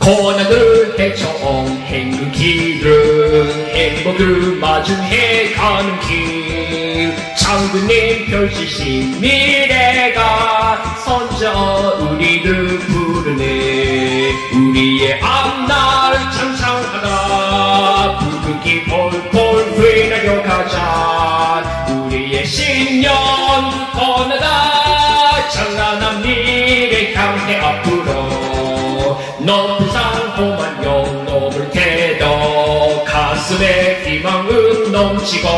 고난을 헤쳐온 행복길은 행복을 마중해 가는 길 장군님 펼치신 미래가 선저 우리를 부르네 우리의 앞날 창창하다 붉은기 폴폴 휘날려 가자 우리의 신년 건너다 찬란한 미래 향해 앞으로 높은 산 험한 영롱을 태도 가슴에 희망은 넘치고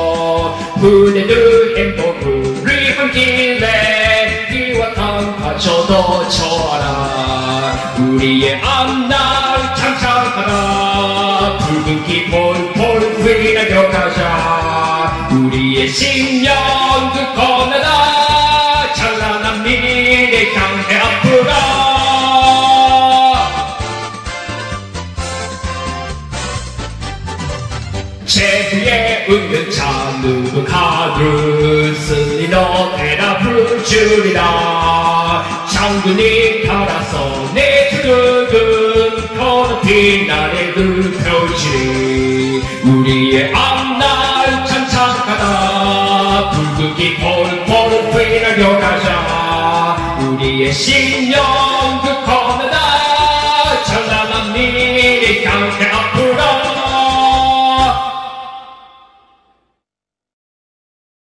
부대들 행복을 위한 길에 비와 땅 바쳐도 좋아라 우리의 앞날 창창하다 붉은기 폴폴 휘날려 가자 우리의 신년 그 건너다 찬란한 미래 향해 앞으로 제후에 은근차 누룩하는 승리로 대답을 주리라 장군이 달아서 내 두둑은 더 높이 나래를 펼치리 우리의 앞날 찬창하다 붉은기 폴폴 휘날려 가자 우리의 신년 그 건너다 찬란한